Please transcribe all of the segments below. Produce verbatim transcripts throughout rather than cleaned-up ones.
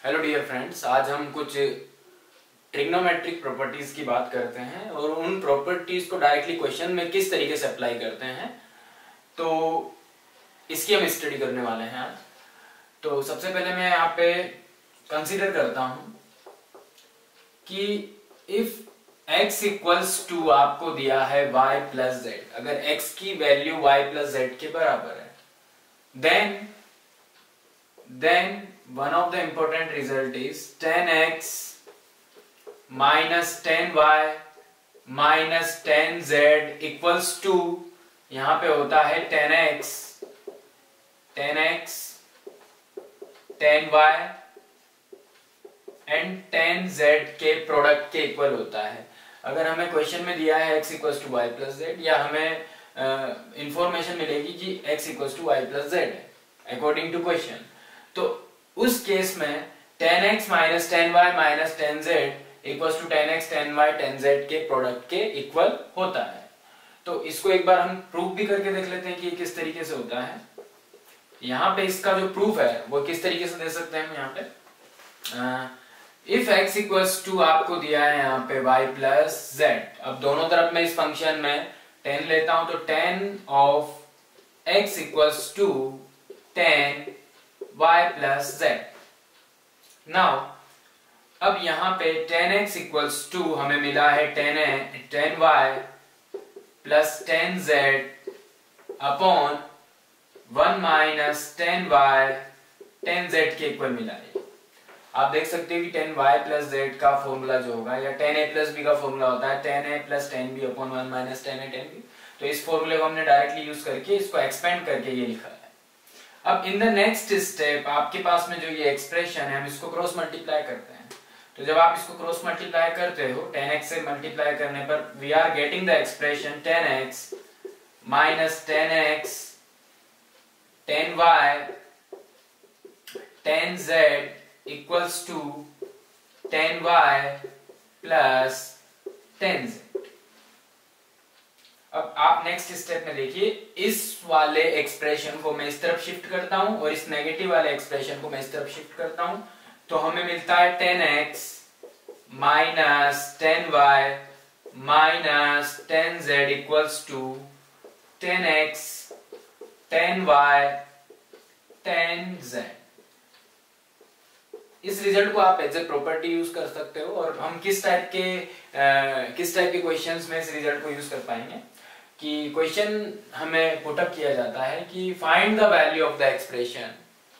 Hello dear friends, आज हम कुछ ट्रिग्नोमेट्रिक प्रॉपर्टीज की बात करते हैं और उन प्रॉपर्टीज को डायरेक्टली क्वेश्चन में किस तरीके से अप्लाई करते हैं, तो इसकी हम स्टडी करने वाले हैं आज। तो सबसे पहले मैं यहाँ पे कंसीडर करता हूं कि इफ x इक्वल्स टू आपको दिया है y प्लस जेड, अगर x की वैल्यू y प्लस जेड के बराबर है, then then one of the important result is ten x minus ten y minus ten z equals to, यहां पे होता है ten x ten x ten y and ten z के product के equal होता है। अगर हमें क्वेश्चन में दिया है x equals to Y plus Z, या हमें इंफॉर्मेशन uh, मिलेगी कि x equals to Y plus जेड है अकॉर्डिंग टू क्वेश्चन, तो उस केस में ten x minus ten y minus ten z equals to ten x ten y ten z के प्रोडक्ट के इक्वल होता है। तो इसको एक बार हम प्रूफ भी करके देख लेते हैं कि किस तरीके से होता है। यहाँ पे इसका जो प्रूफ है वो किस तरीके से दे सकते हैं हम यहाँ पे। If uh, x equals to आपको दिया है यहाँ पे y प्लस जेड, अब दोनों तरफ में इस फंक्शन में ten लेता हूं तो ten of x equals to ten y plus Z. Now अब यहाँ पे ten x इक्वल्स टू हमें मिला है ten y plus ten z upon one minus ten y ten z के इक्वल मिला है। आप देख सकते हो कि ten y प्लस z का फॉर्मूला जो होगा, या ten a प्लस b का फॉर्मूला होता है ten a plus ten b upon one minus ten a ten b। तो इस फॉर्मूले को हमने डायरेक्टली यूज करके इसको एक्सपेंड करके ये लिखा है। अब इन द नेक्स्ट स्टेप आपके पास में जो ये एक्सप्रेशन है, हम इसको क्रॉस मल्टीप्लाई करते हैं। तो जब आप इसको क्रॉस मल्टीप्लाई करते हो ten x से मल्टीप्लाई करने पर we are getting the expression ten x minus ten x ten y ten z equals to ten y plus ten z। अब आप नेक्स्ट स्टेप में देखिए, इस वाले एक्सप्रेशन को मैं इस तरफ शिफ्ट करता हूं और इस नेगेटिव वाले एक्सप्रेशन को मैं इस तरफ शिफ्ट करता हूं, तो हमें मिलता है ten x minus ten y minus ten z equals to ten x ten y ten z। इस रिजल्ट को आप एज ए प्रॉपर्टी यूज कर सकते हो, और हम किस टाइप के आ, किस टाइप के क्वेश्चंस में इस रिजल्ट को यूज कर पाएंगे कि क्वेश्चन हमें पुटअप किया जाता है कि find the value of the expression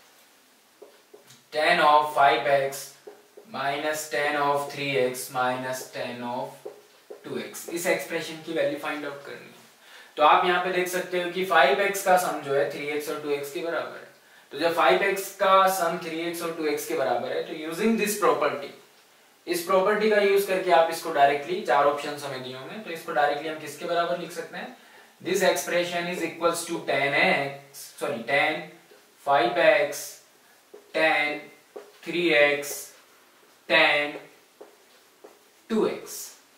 ten of five x minus ten of three x minus ten of two x। इस एक्सप्रेशन की वैल्यू फाइंड आउट करनी है। तो आप यहाँ पे देख सकते हो कि five x का सम जो है three x और two x के बराबर है। तो जब five x का सम three x और two x के बराबर है, तो यूजिंग दिस प्रॉपर्टी, इस प्रॉपर्टी का यूज करके आप इसको डायरेक्टली, चार ऑप्शन हमें दिए होंगे, तो इसको डायरेक्टली हम किसके बराबर लिख सकते हैं। This expression is equals to ten x sorry ten five x ten three x ten two x।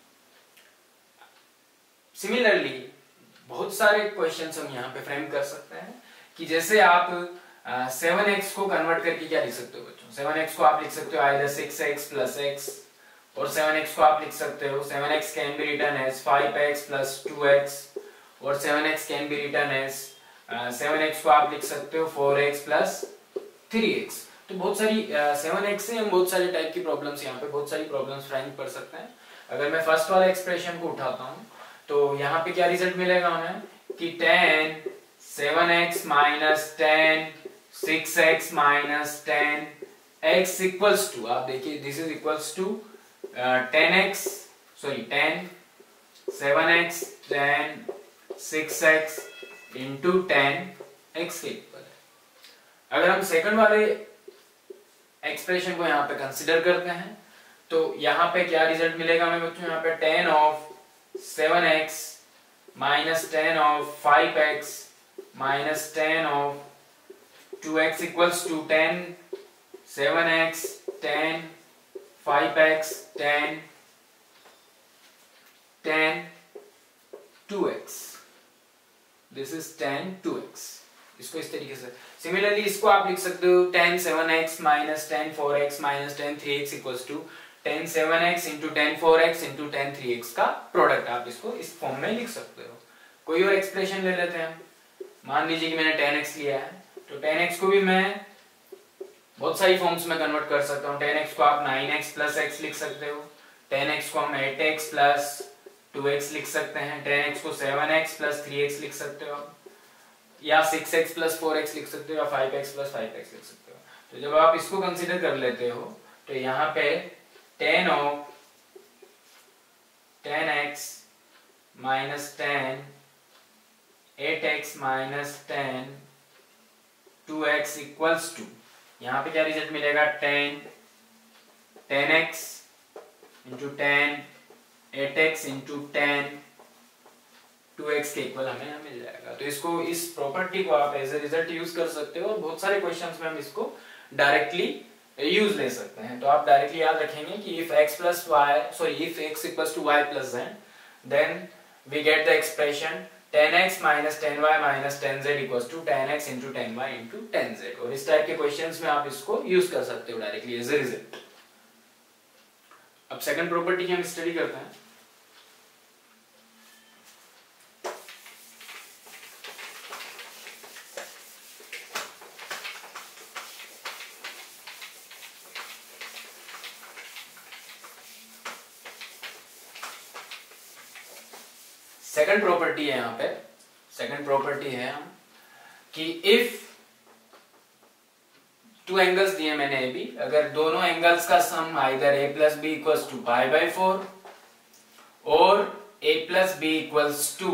Similarly बहुत सारे क्वेश्चंस हम यहाँ पे फ्रेम कर सकते हैं कि जैसे आप सेवन एक्स को कन्वर्ट करके क्या लिख सकते हो बच्चों। सेवन एक्स को आप लिख सकते हो either six x plus x, और सेवन एक्स को आप लिख सकते हो seven x can be written as five x plus two x, और seven x can be written as seven x को आप लिख सकते हो four x plus three x. तो बहुत सारी सेवन एक्स से हम बहुत सारे टाइप की प्रॉब्लम्स, यहाँ पे बहुत सारी प्रॉब्लम्स फ्रेम कर सकते हैं। अगर मैं फर्स्ट वाला एक्सप्रेशन को उठाता हूँ तो यहाँ पे क्या रिजल्ट मिलेगा हमें कि ten seven x minus ten six x minus ten x equals to, आप देखिए this is equals to ten x sorry ten seven x ten six x into ten x के इक्वल है। अगर हम सेकंड वाले एक्सप्रेशन को यहाँ पे कंसीडर करते हैं तो यहाँ पे क्या रिजल्ट मिलेगा हमें बच्चों। यहाँ पे ten of seven x minus ten of five x minus ten of two x equals to ten seven x ten five x ten ten two x। This is ten two x। इसको इस तरीके से similarly इसको आप लिख सकते हो tan seven x minus tan four x minus tan three x equals to tan seven x into tan four x into tan three x का प्रोडक्ट आप इसको इस फॉर्म में लिख सकते हो। कोई और एक्सप्रेशन ले लेते हैं, मान लीजिए कि मैंने टेन एक्स लिया है, तो टेन एक्स को भी मैं बहुत सारी फॉर्म्स में कन्वर्ट कर सकता हूँ। टेन एक्स को आप नाइन एक्स प्लस एक्स लिख सकते हो, टेन एक्स को हम eight x plus two x लिख सकते हैं, टेन एक्स को seven x plus three x लिख सकते हो, या six x plus four x लिख सकते हो, या five x plus five x लिख सकते हो। तो जब आप इसको कंसीडर कर लेते हो तो यहाँ पे tan of tan x minus tan eight x minus tan two x equals to, यहाँ पे क्या रिजल्ट मिलेगा, tan tan x into tan eight x into tan two x के इक्वल हमें यहाँ मिल जाएगा। तो इसको इस प्रॉपर्टी को आप एज ए रिजल्ट यूज कर सकते हो और बहुत सारे क्वेश्चंस में हम इसको डायरेक्टली यूज ले सकते हैं। तो आप डायरेक्टली याद रखेंगे कि if x plus y sorry if x equals to y plus z then we get the expression tan x minus tan y minus tan z equals to tan x into tan y into tan z. और इस type के questions में आप इसको use कर सकते हो directly as a result. अब सेकंड प्रॉपर्टी की हम स्टडी करते हैं। सेकंड प्रॉपर्टी है यहाँ पे, सेकंड प्रॉपर्टी है हम कि इफ टू एंगल्स दिए मैंने ए बी, अगर दोनों एंगल्स का sum either a plus b equals to pi by four और a plus b equals to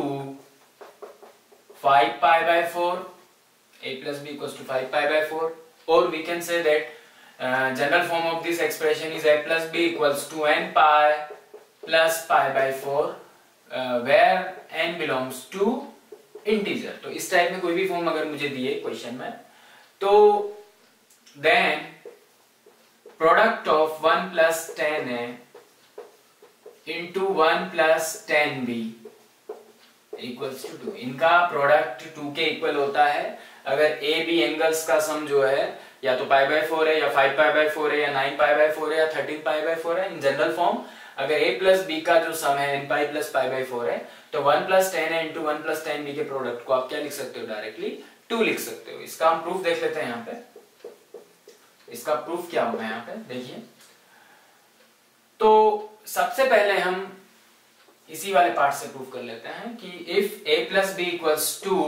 five pi by four, a plus b equals to five pi by four, और we can say that general form of this expression is a plus b equals to n pi plus pi by four where n belongs to integer. तो इस type में कोई भी form अगर मुझे दिए question में, तो then product of one plus tan A into one plus tan b equals to two, इनका प्रोडक्ट टू के इक्वल होता है अगर ए बी एंगल्स का सम जो है या तो पाई बाय फोर है या फाइव पाई बाय फोर है या नाइन पाई बाय फोर है या थर्टीन पाई बाय फोर है। इन जनरल फॉर्म अगर a प्लस बी का जो सम है n pi plus pi by four है, तो वन प्लस टेन है into one plus tan B के प्रोडक्ट को आप क्या लिख सकते हो, डायरेक्टली टू लिख सकते हो। इसका हम प्रूफ देख लेते हैं यहाँ पे। इसका प्रूफ क्या होगा यहाँ पे देखिए। तो सबसे पहले हम इसी वाले पार्ट से प्रूफ कर लेते हैं कि if a plus b equals to,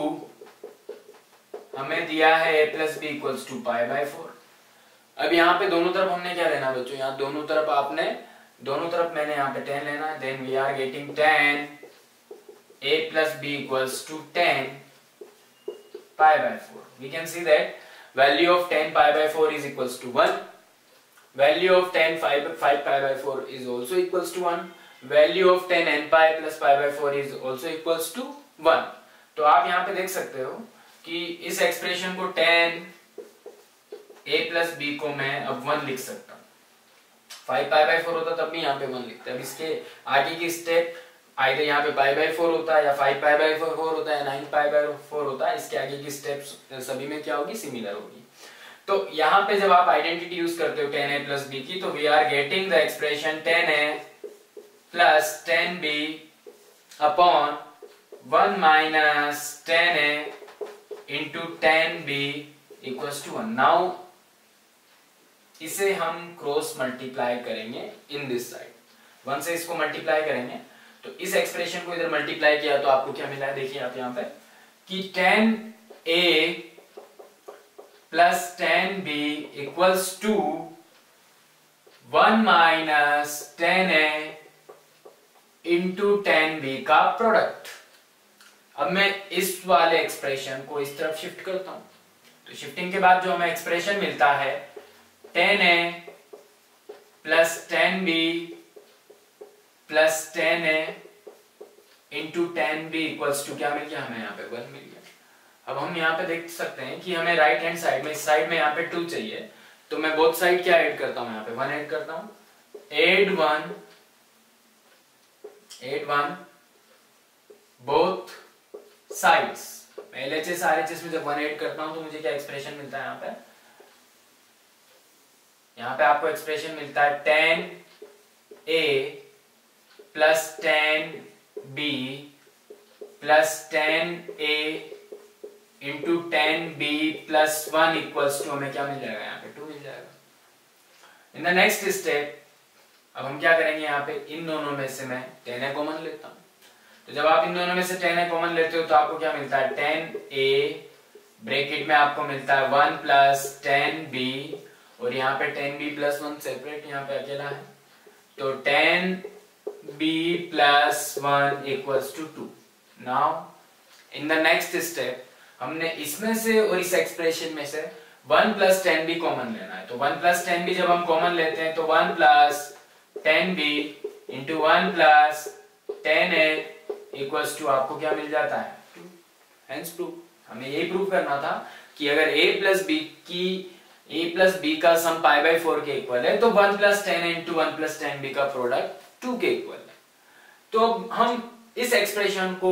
हमें दिया है a plus b equals to pi by four. अब यहाँ पे दोनों तरफ हमने क्या लेना बच्चों, यहाँ दोनों तरफ आपने दोनों तरफ मैंने यहाँ पे टेन लेना है। Then we are getting tan a plus b equals to tan pi by four. We can see that value of tan pi by four is equals to one, value of tan five five pi by four is also equals to one, value of tan n pi plus pi by four is also equals to one. तो आप यहाँ पे देख सकते हो कि इस expression को टेन a प्लस बी को मैं अब वन लिख सकता हूँ। फाइव पाई बाई फोर होता तब भी यहाँ पे वन लिखते हैं। अब इसके आगे की स्टेप आइदर यहाँ पे पाई बाई फोर होता है या फाइव पाई बाई फोर होता है, नाइन पाई बाई फोर होता है। इसके आगे की स्टेप्स सभी में क्या होगी, सिमिलर होगी। तो यहाँ पे जब आप आइडेंटिटी यूज करते हो टेन ए प्लस बी की, तो we are getting the expression tan a plus tan b upon one minus tan A into tan b equals to one. Now इसे हम क्रॉस मल्टीप्लाई करेंगे इन दिस साइड, वन से इसको multiply करेंगे तो इस एक्सप्रेशन को इधर मल्टीप्लाई किया तो आपको क्या मिला है, देखिए आप यहाँ पे कि tan a plus tan b equals to one minus tan A into tan B का प्रोडक्ट। अब मैं इस वाले एक्सप्रेशन को इस तरफ शिफ्ट करता हूं, तो शिफ्टिंग के बाद जो हमें एक्सप्रेशन मिलता है tan a plus tan b plus tan A into tan b equals to क्या मिल गया, हमें यहाँ पे वन मिल गया। अब हम यहाँ पे देख सकते हैं कि हमें राइट हैंड साइड में, इस साइड में यहाँ पे टू चाहिए, तो मैं बोथ साइड क्या ऐड करता हूँ, यहाँ पे वन ऐड करता हूँ। Add one add one both sides मैं L H S R H S में जब वन ऐड करता हूं तो मुझे क्या एक्सप्रेशन मिलता है यहाँ पे, यहाँ पे आपको एक्सप्रेशन मिलता है tan a plus tan b plus tan A into tan b plus one equals to हमें क्या मिल जाएगा, यहाँ पे टू मिल जाएगा। इन द नेक्स्ट स्टेप अब हम क्या करेंगे, यहाँ पे इन दोनों में से मैं टेन ए कॉमन लेता हूं। तो जब आप इन दोनों में से टेन ए कॉमन लेते हो तो आपको क्या मिलता है, टेन ए ब्रैकेट में आपको मिलता है वन प्लस टेन बी, और यहाँ पे tan b plus one separate यहाँ पे अकेला है, तो tan b plus one equals to two. Now in the next step हमने इसमें से और इस एक्सप्रेशन में से one plus tan b common लेना है। तो वन प्लस टेन बी जब हम कॉमन लेते हैं तो one plus tan b into one plus tan a equals to आपको क्या मिल जाता है, टू। हेंस प्रूव, हमें यही प्रूव करना था कि अगर a प्लस बी की a प्लस बी का सम पाई बाई फोर के इक्वल है तो one plus tan into one plus tan B का प्रोडक्ट टू के इक्वल है। तो हम इस एक्सप्रेशन को,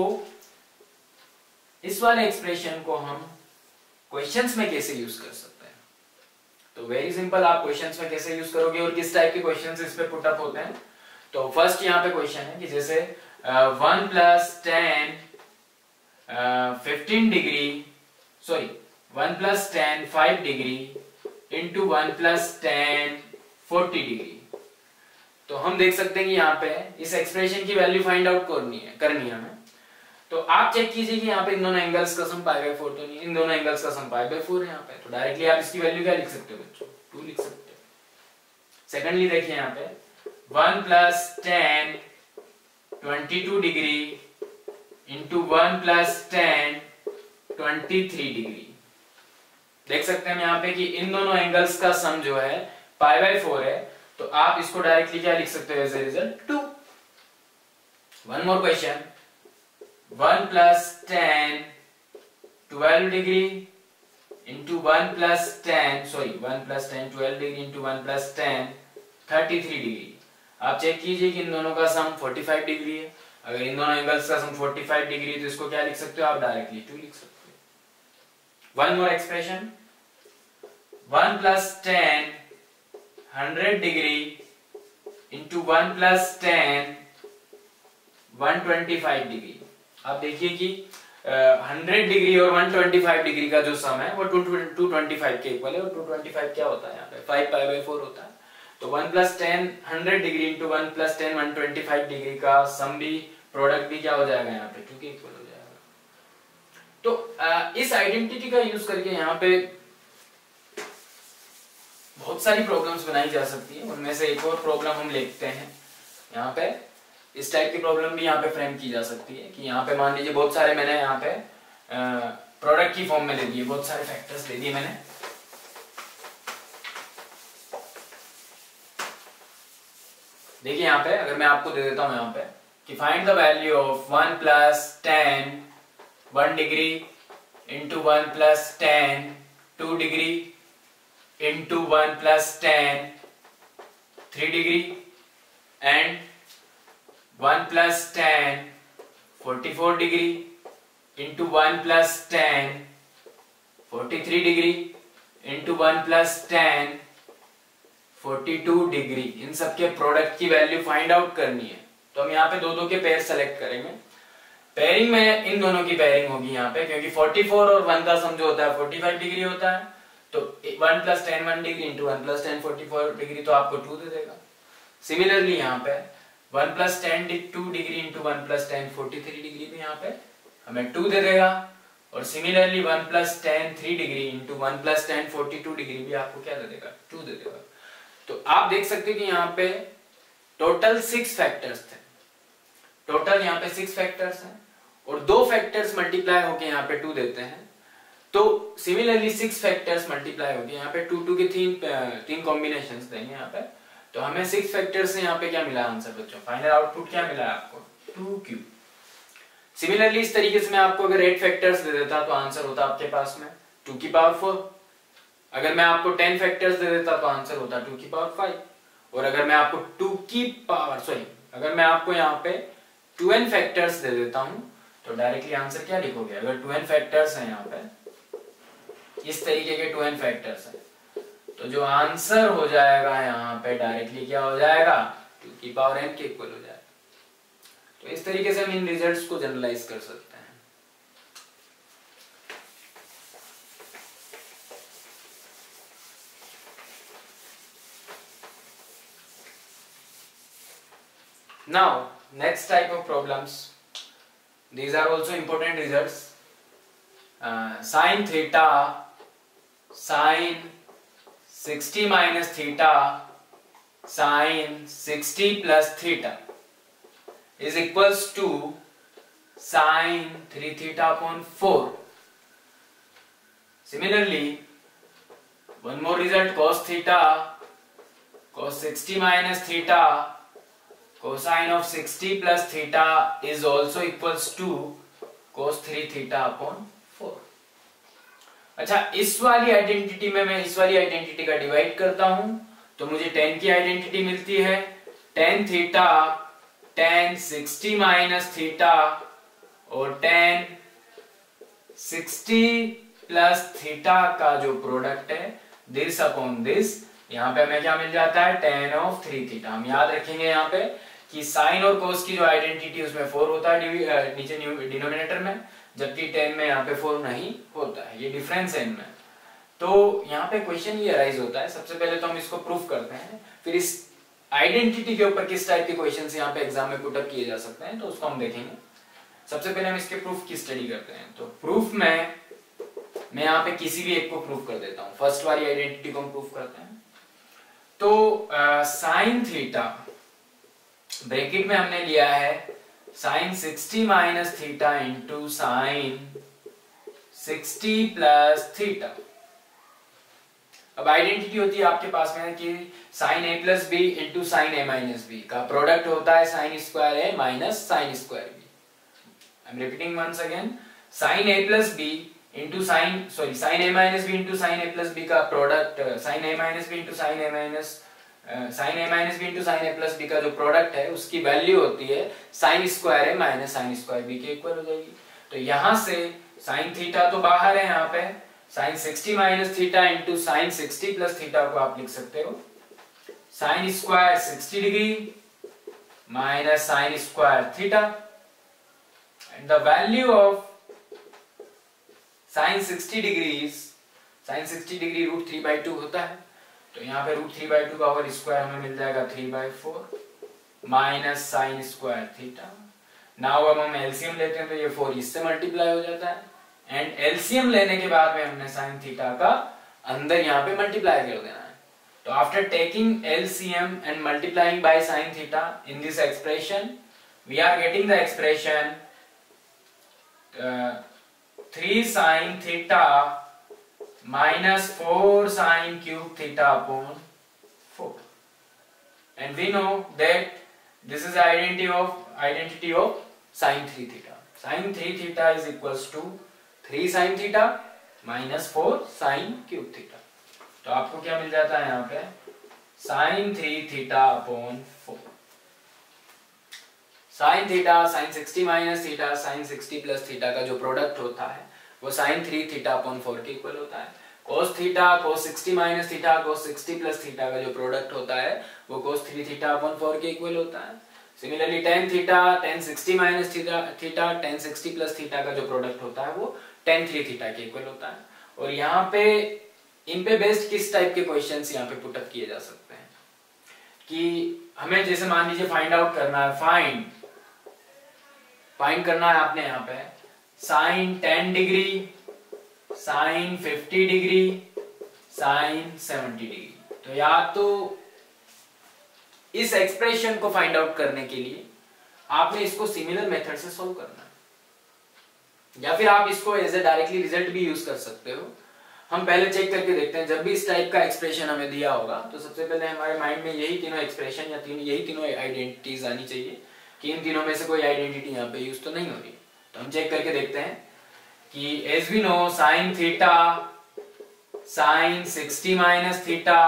इस वाले एक्सप्रेशन को हम क्वेश्चंस में कैसे यूज कर सकते हैं, तो वेरी सिंपल, आप क्वेश्चंस में कैसे यूज करोगे और किस टाइप के क्वेश्चंस इस पे पुट अप होते हैं। तो फर्स्ट यहाँ पे क्वेश्चन है कि जैसे one plus tan fifteen degree sorry one plus tan five degree into one plus tan forty degree. तो हम देख सकते हैं कि यहाँ पे इस एक्सप्रेशन की वैल्यू फाइंड आउट करनी है करनी है हमें। तो आप चेक कीजिए कि यहाँ पे इन दोनों एंगल्स का सम पाई बाई फोर तो नहीं, इन दोनों एंगल्स का सम पाई बाई फोर है यहाँ पे, तो डायरेक्टली आप इसकी वैल्यू क्या लिख सकते हो बच्चों, टू लिख सकते हो। सेकेंडली देखिए यहाँ पे one plus tan twenty two degree into one plus tan twenty three degree. देख सकते हैं यहाँ पे कि इन दोनों एंगल्स का सम जो है पाई बाई फोर है, तो आप इसको डायरेक्टली क्या लिख सकते हो as a result two. One more question, one plus tan twelve degree into one plus tan sorry one plus tan twelve degree into one plus tan thirty three degree. आप check कीजिए कि इन दोनों का सम forty five degree है। अगर इन दोनों angles का सम forty five degree है तो इसको क्या लिख सकते हो आप, डायरेक्टली टू लिख सकते हो। One more expression, one plus tan hundred degree into one plus tan one twenty five degree. आप देखिए कि हंड्रेड डिग्री और वन ट्वेंटी फाइव डिग्री का जो सम है वो टू ट्वेंटी फाइव के इक्वल है, और टू ट्वेंटी फाइव क्या होता है यहाँ पे, फाइव पाई बाई फोर होता है। तो one plus tan hundred degree into one plus tan one twenty five degree का सम भी, प्रोडक्ट भी क्या हो जाएगा यहाँ पे, टू के इक्वल हो जाएगा। तो आ, इस आइडेंटिटी का यूज करके यहाँ पे बहुत सारी प्रॉब्लम्स बनाई जा सकती है। उनमें से एक और प्रॉब्लम हम लिखते हैं यहाँ पे, इस टाइप की प्रॉब्लम भी यहाँ पे फ्रेम की जा सकती है कि यहाँ पे मान लीजिए बहुत सारे मैंने यहाँ पे प्रोडक्ट की फॉर्म में दे दिए, बहुत सारे फैक्टर्स दे दिए मैंने। देखिए यहाँ पे अगर मैं आपको दे देता हूं यहाँ पे कि find the value of one plus tan one degree into one plus tan two degree into one plus tan three degree and one plus tan forty four degree into one plus tan forty three degree into one plus tan forty two degree. इन सब के product की value find out करनी है। तो हम यहाँ पे दो दो के पेयर सेलेक्ट करेंगे। पेयरिंग में इन दोनों की पेयरिंग होगी यहाँ पे, क्योंकि फोर्टी फोर और वन का सम जो होता है फोर्टी फाइव डिग्री होता है, तो one plus tan one degree into one plus tan forty four degree तो आपको टू दे देगा। सिमिलरली यहाँ पे one plus tan two degree into one plus tan forty three degree भी यहाँ पे हमें टू दे देगा, और similarly one plus tan three degree into one plus tan forty two degree भी आपको क्या दे देगा, टू दे देगा। तो आप देख सकते हैं कि यहाँ पे टोटल सिक्स फैक्टर्स थे, टोटल यहाँ पे सिक्स फैक्टर्स हैं और दो फैक्टर्स मल्टीप्लाई होके यहाँ पे टू देते हैं। तो सिमिलरली सिक्स फैक्टर्स मल्टीप्लाई होके यहाँ पे टू टू के तीन तीन कॉम्बिनेशंस देंगे यहाँ पे। तो हमें सिक्स फैक्टर्स से यहाँ पे क्या मिला आंसर बच्चों, फाइनल आउटपुट क्या मिला है आपको, टू क्यू। सिमिलरली इस तरीके से मैं आपको अगर एट फैक्टर्स दे देता तो आंसर होता आपके पास में टू की पावर फोर। अगर मैं आपको टेन फैक्टर्स दे देता तो आंसर होता टू की पावर फाइव। और अगर मैं आपको टू की पावर सॉरी अगर मैं आपको यहाँ पे टू एन फैक्टर्स दे देता हूं तो डायरेक्टली आंसर क्या लिखोगे? अगर टू एन फैक्टर्स हैं यहाँ पे, इस तरीके के टू एन फैक्टर्स हैं, तो जो आंसर हो जाएगा यहाँ पे डायरेक्टली क्या हो जाएगा? टू की पावर एन के इक्वल हो जाएगा। तो इस तरीके से हम इन रिजल्ट्स को जनरलाइज कर सकते हैं। Now, next type of problems. These are also important results. Uh, sin theta, sin sixty minus theta, sin sixty plus theta is equals to sin three theta upon four. Similarly, one more result, cos theta, cos sixty minus theta, cosine of sixty plus theta is also equals to cos three theta upon four. अच्छा, इस वाली identity में मैं इस वाली identity का divide करता हूं तो मुझे tan की आइडेंटिटी मिलती है। tan theta tan sixty minus theta और tan सिक्सटी प्लस थीटा का जो प्रोडक्ट है दिस अपॉन दिस, यहाँ पे हमें क्या मिल जाता है? tan of three theta. हम याद रखेंगे यहाँ पे कि साइन और कोस की जो आइडेंटिटी उसमें फोर होता है नीचे डिनोमिनेटर में, जबकि tan में यहाँ पे फोर नहीं होता है। ये डिफरेंस है इनमें। तो यहाँ पे क्वेश्चन ये अराइज होता है, सबसे पहले तो हम इसको प्रूफ करते हैं, फिर इस आइडेंटिटी के ऊपर किस टाइप के क्वेश्चंस यहाँ पे एग्जाम में पुटअप किए जा सकते हैं तो उसको हम देखेंगे। सबसे पहले हम इसके प्रूफ की स्टडी करते हैं। तो प्रूफ में मैं यहाँ पे किसी भी एक को प्रूफ कर देता हूँ। फर्स्ट वाली आइडेंटिटी को हम प्रूफ करते हैं। तो साइन थीटा ब्रैकेट में हमने लिया है sine sixty minus theta into sine sixty plus theta. अब आइडेंटिटी होती है आपके पास में कि sine a plus b into sine a minus b का प्रोडक्ट होता है sine square a minus sine square b. I am repeating once again, sine a plus b into sine sorry sine a minus b into sine a plus b का product, sine a minus b into sine a minus sine a minus b into sine a plus b का जो product है उसकी value होती है sine square a minus sine square b के equal हो जाएगी। तो यहां से साइन थीटा तो बाहर है, यहाँ पे sine sixty minus theta into sine sixty plus theta को आप लिख सकते हो sine square sixty degree minus sine square theta, and the value of sine sixty degree sine sixty degree root three by two होता है। तो यहाँ पे रूट थ्री बाई टू का होल स्क्वायर हमें मिल जाएगा three by four minus sine square theta. Now अब हम एलसीएम लेते हैं तो ये फोर इससे मल्टीप्लाई हो जाता है, एंड एलसीएम लेने के बाद में हमने साइन थीटा का अंदर यहाँ पे मल्टीप्लाई कर देना है। तो after taking LCM and multiplying by sine theta in this expression we are getting the expression three sine theta minus four sine cube theta upon four, and we know that this is identity of identity of sine three theta. Sine three theta is equals to three sine theta minus four sine cube theta. तो आपको क्या मिल जाता है यहाँ पे? sine three theta upon four. Sine theta sin sixty minus theta sin sixty plus theta का जो product होता है वो sine three theta upon four के इक्वल होता है। cos theta cos sixty minus theta cos sixty plus theta का जो प्रोडक्ट होता है वो cos three theta upon four के इक्वल होता है। Similarly tan theta tan sixty minus theta theta tan sixty plus theta का जो प्रोडक्ट होता है वो tan थ्री थीटा के इक्वल होता है। और यहाँ पे इन पे बेस्ड किस टाइप के क्वेश्चंस यहाँ पे पुटअप किए जा सकते हैं कि हमें जैसे मान लीजिए फाइंड आउट करना है, फाइंड फाइंड करना है आपने यहाँ पे sine ten degree sine fifty degree sine seventy degree. तो या तो इस एक्सप्रेशन को फाइंड आउट करने के लिए आपने इसको सिमिलर मेथड से सॉल्व करना है, या फिर आप इसको एज ए डायरेक्टली रिजल्ट भी यूज कर सकते हो। हम पहले चेक करके देखते हैं, जब भी इस टाइप का एक्सप्रेशन हमें दिया होगा तो सबसे पहले हमारे माइंड में यही तीनों एक्सप्रेशन या तीन यही तीनों आइडेंटिटीज आनी चाहिए कि इन तीनों में से कोई आइडेंटिटी यहाँ पे यूज तो नहीं हो रही। तो हम चेक करके देखते हैं कि as we know sine theta sine sixty minus theta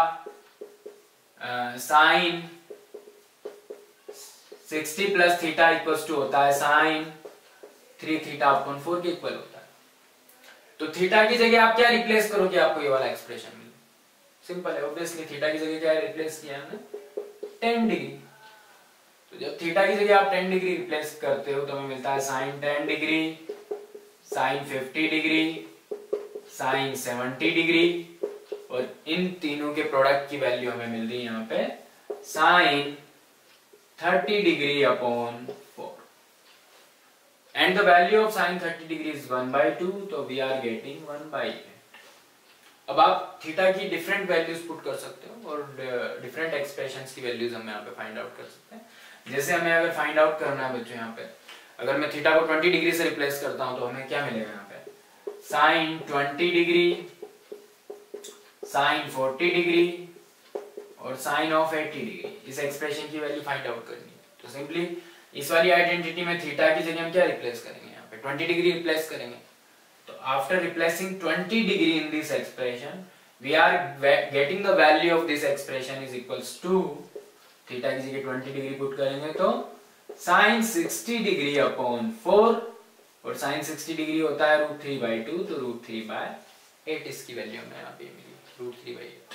sine sixty plus theta equals to होता है sine three theta upon four के इक्वल होता है। तो थीटा की जगह आप क्या रिप्लेस करोगे, आपको ये वाला एक्सप्रेशन मिले। सिंपल है, ऑब्वियसली थीटा की जगह क्या रिप्लेस किया हमने, टेन डिग्री। तो जब थीटा की जगह आप टेन डिग्री रिप्लेस करते हो तो हमें मिलता है sine ten degree, sine fifty degree, sine seventy degree, और इन तीनों के प्रोडक्ट की वैल्यू हमें मिल रही है यहाँ पे sine thirty degree upon four, and the value of sine thirty degree is one by two, तो we are getting one by eight. अब आप थीटा की डिफरेंट वैल्यूज पुट कर सकते हो और डिफरेंट एक्सप्रेशंस की वैल्यूज हम यहाँ पे फाइंड आउट कर सकते हैं। जैसे हमें अगर फाइंड आउट करना है बच्चों, यहाँ पे अगर मैं थीटा को ट्वेंटी डिग्री से रिप्लेस करता हूँ तो हमें क्या मिलेगा यहाँ पे, sine twenty degree, sine forty degree और साइन ऑफ एटी डिग्री। इस एक्सप्रेशन की वैल्यू फाइंड आउट करनी है। तो सिंपली इस वाली आइडेंटिटी में थीटा की जगह हम क्या रिप्लेस करेंगे, यहाँ पे ट्वेंटी डिग्री रिप्लेस करेंगे। तो after replacing twenty degree in this expression we are getting the value of this expression is equals to, theta की जगह ट्वेंटी डिग्री पुट करेंगे तो sine sixty degree upon four, और साइन सिक्सटी डिग्री होता है root three by two, तो root three by eight इसकी value हमें यहाँ पे मिली, रूट थ्री बाई एट।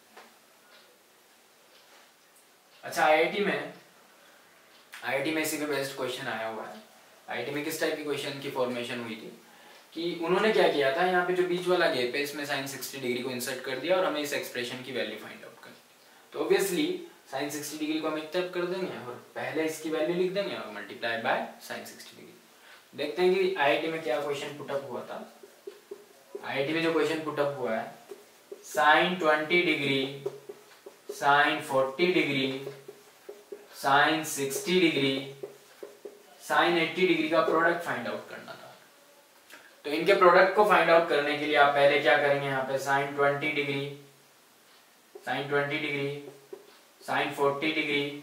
अच्छा, आईआईटी में आईआईटी में इसी पे बेस्ट क्वेश्चन आया हुआ है। आईआईटी में किस टाइप की क्वेश्चन की फॉर्मेशन हुई थी कि उन्होंने क्या किया था, यहाँ पे जो बीच वाला गैप है इसमें साइन सिक्सटी डिग्री को इंसर्ट कर दिया और हमें इस एक्सप्रेशन की वैल्यू फाइंड आउट करनी। तो ऑब्वियसली साइन सिक्सटी डिग्री को हम एक तरफ कर देंगे और पहले इसकी वैल्यू लिख देंगे और multiply by sine sixty degree. देखते हैं कि आईआईटी में क्या क्वेश्चन पुटअप हुआ था। आईआईटी में जो क्वेश्चन पुटअप हुआ है, sine twenty degree, sine forty degree, sine sixty degree, sine eighty degree का प्रोडक्ट फाइंड आउट करना था। तो इनके प्रोडक्ट को फाइंड आउट करने के लिए आप पहले क्या करेंगे, यहाँ पे sine twenty degree, sine twenty degree, sine forty degree,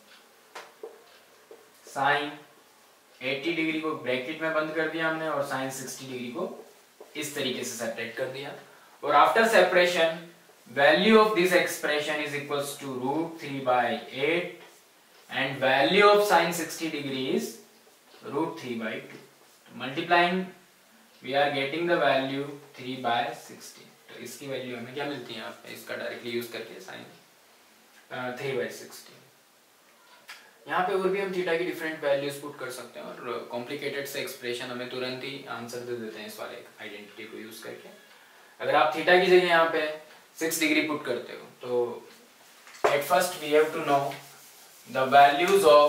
sine eighty degree को ब्रैकेट में बंद कर दिया हमने और साइन सिक्सटी डिग्री को इस तरीके से सेपरेट कर दिया। और after separation value of this expression is equals to root three by eight and value of sin sixty degree is root three by two. Multiplying we are getting the value three by sixty. तो इसकी value हमें क्या मिलती है, यहाँ पे इसका directly use करके sin थ्री by sixty। यहाँ पे और भी हम थीटा की डिफरेंट वैल्यूज पुट कर सकते हैं और कॉम्प्लिकेटेड से एक्सप्रेशन हमें तुरंत ही आंसर दे देते हैं इस वाले आइडेंटिटी को यूज करके। अगर आप थीटा की जगह यहाँ पे सिक्स डिग्री पुट करते हो तो at first we have to know the values of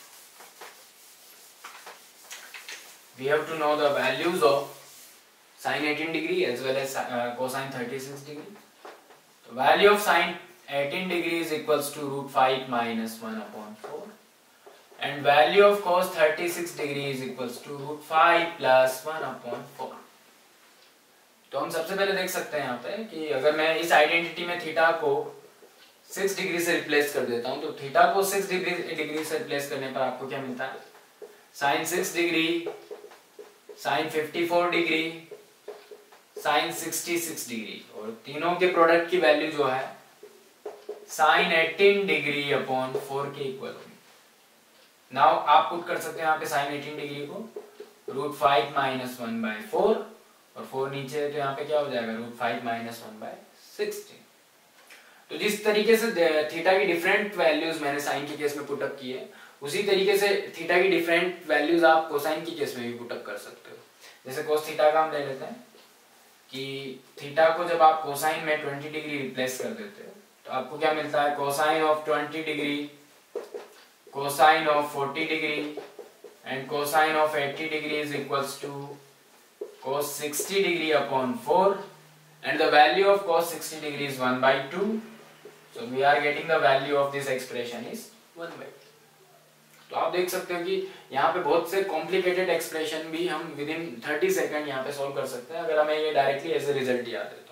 we have to know the values of sin eighteen degree as well as uh, cosine thirty-six degree. The value of sin eighteen degree is equals to root five minus one upon four and value of cos thirty-six degree is equals to root five plus one upon four. तो हम सबसे पहले देख सकते हैं यहाँ पे कि अगर मैं इस आइडेंटिटी में थीटा को सिक्स डिग्री से रिप्लेस कर देता हूं तो थीटा को सिक्स डिग्री डिग्री से रिप्लेस करने पर आपको क्या मिलता है, sine six degree, sine fifty four degree, sine sixty six degree, और तीनों के प्रोडक्ट की वैल्यू जो है sine eighteen degree upon four के इक्वल होगी। नाउ आप पुट कर सकते हैं यहाँ पे साइन एटीन डिग्री को root five minus one by four, और फोर नीचे है तो यहाँ पे क्या हो जाएगा, root five minus one by sixteen. तो जिस तरीके से थीटा की डिफरेंट वैल्यूज मैंने साइन के केस में पुटअप की है, उसी तरीके से थीटा की डिफरेंट वैल्यूज आप कोसाइन के केस में भी पुटअप कर सकते हो। जैसे कोस थीटा का हम ले लेते हैं कि थीटा को जब आप कोसाइन में ट्वेंटी डिग्री रिप्लेस कर देते हो तो आपको क्या मिलता है, cosine of twenty degree, cosine of forty degree and cosine of eighty degree is equals to cos sixty degree upon four and the value of cos sixty degree is one by two. So we are getting the value of this expression is one by two. तो आप देख सकते हो कि यहाँ पे बहुत से कॉम्प्लिकेटेड एक्सप्रेशन भी हम विद इन थर्टी सेकेंड यहाँ पे सॉल्व कर सकते हैं अगर हमें ये डायरेक्टली एज ए रिजल्ट याद है तो।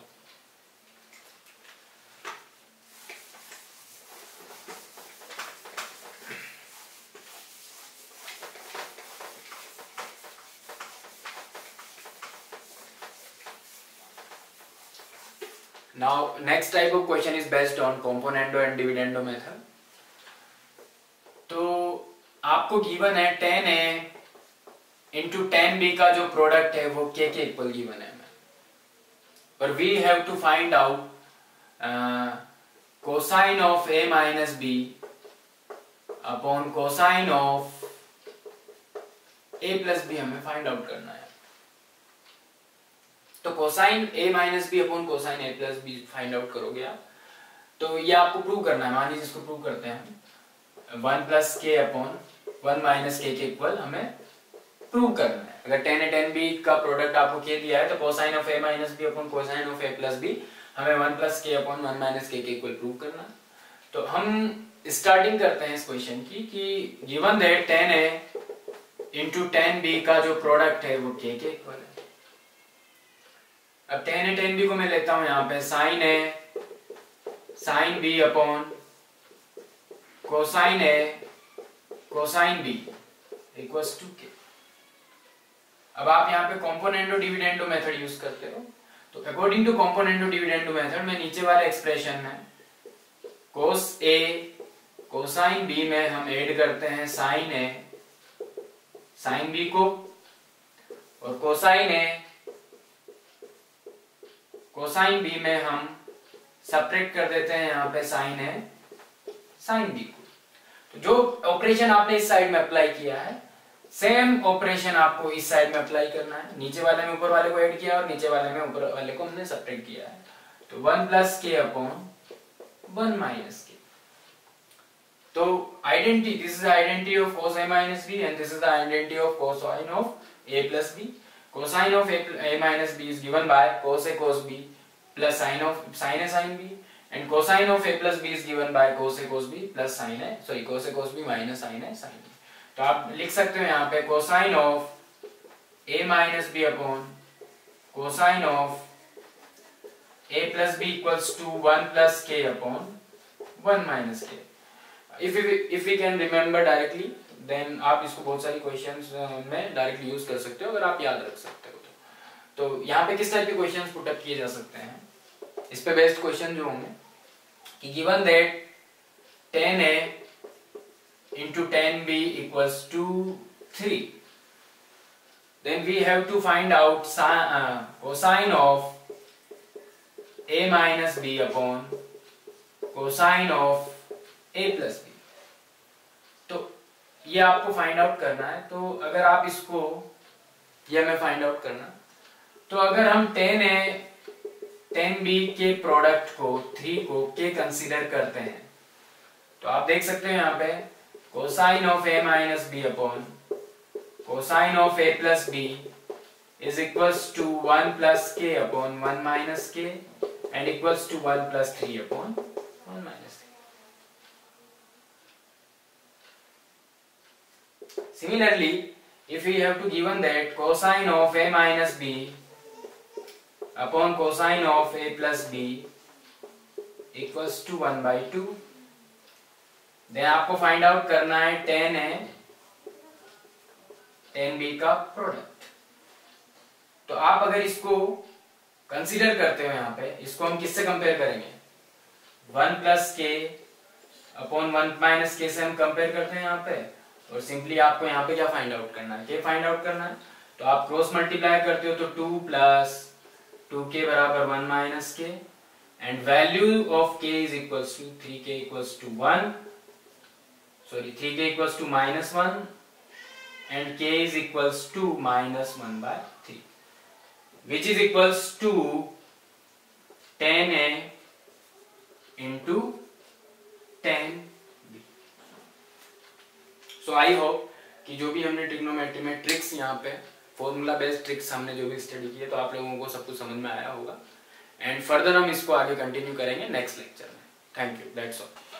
Now next type of question is based on componendo and dividendo method. तो आपको गिवन है टेन ए इंटू टेन बी का जो प्रोडक्ट है वो के के इक्वल गिवन है हमें, और we have to find out cosine of A minus B upon cosine of A plus B हमें फाइंड आउट करना है। तो cosine A minus B upon cosine A plus B find out करोगे आप, तो ये आपको प्रूव करना है। मान लीजिए इसको प्रूव करते हैं, one plus k upon one minus k के इक्वल हमें प्रूव करना है। अगर टेन ए टेन बी का प्रोडक्ट आपको के दिया है तो cosine of A minus B upon cosine of A plus B हमें one plus k upon one minus k के इक्वल प्रूव करना है। तो हम स्टार्टिंग करते हैं इस क्वेश्चन की कि given that tan A into tan B का जो प्रोडक्ट है वो के के इक्वल है। अब टेन ए टेन बी को मैं लेता हूं यहाँ पे sine A sine B upon cosine A cosine B equals to k. अब आप यहाँ पे कॉम्पोनेंटो डिविडेंडो मेथड यूज करते हो, तो according to componendo dividendo method में नीचे वाले एक्सप्रेशन में कोस ए कोसाइन बी में हम ऐड करते हैं साइन ए साइन बी को, और कोसाइन ए कोसाइन बी में हम सब्ट्रैक्ट कर देते हैं यहाँ पे साइन ए साइन बी को। तो जो ऑपरेशन आपने इस साइड में अप्लाई किया है सेम ऑपरेशन आपको इस साइड में अप्लाई करना है। नीचे वाले में ऊपर वाले को ऐड किया और नीचे वाले में ऊपर वाले को हमने सब्ट्रैक्ट किया है। तो one plus k upon one minus k. तो identity, this is identity of cos a minus b and this is the identity of cosine of a plus b. Cosine of a, a minus b is given by cos a cos b plus sin of sin a sin b, and cosine of a plus b is given by cos a cos b plus sin a sorry cos a cos b minus sin a sin b. तो आप लिख सकते हो यहाँ पे cosine of a minus b upon cosine of a plus b equals to one plus k upon one minus k. If we if we can remember directly, then आप इसको बहुत सारी क्वेश्चंस में डायरेक्टली यूज कर सकते हो अगर आप याद रख सकते हो तो। तो यहाँ पे किस टाइप के क्वेश्चंस पुट अप किए जा सकते हैं, इस पे बेस्ड क्वेश्चन जो होंगे कि given that tan A into tan B equals to three, then we have to find out sin, uh, cosine of a minus b upon cosine of a plus b. तो ये आपको find out करना है। तो अगर आप इसको ये हमें फाइंड आउट करना, तो अगर हम टेन ए टेन बी के प्रोडक्ट को थ्री को के कंसीडर करते हैं, तो आप देख सकते हैं यहाँ पे cosine of a minus b upon cosine of a plus b is equals to one plus k upon one minus k and equals to one plus three upon one minus three. Similarly, if we have to given that cosine of a minus b upon cosine of a plus b equals to one by two, then आपको find out करना है tan A tan B का product. तो आप अगर इसको consider करते हो यहाँ पे, इसको हम किससे कंपेयर करेंगे, one plus k upon one minus k से हम कंपेयर करते हैं यहाँ पे, और सिंपली आपको यहाँ पे क्या फाइंड आउट करना है, के फाइंड आउट करना है। तो आप क्रॉस मल्टीप्लाई करते हो तो टू प्लस टू के बराबर one minus k, and value of k is equals to three k equals to one sorry three k equals to minus one and k is equals to minus one by three, which is equals to tan A into tan B. So I hope कि जो भी हमने trigonometry में tricks यहाँ पे formula based tricks हमने जो भी स्टडी किए, तो आप लोगों को सब कुछ समझ में आया होगा, एंड फर्दर हम इसको आगे कंटिन्यू करेंगे नेक्स्ट लेक्चर में. Thank you, that's all.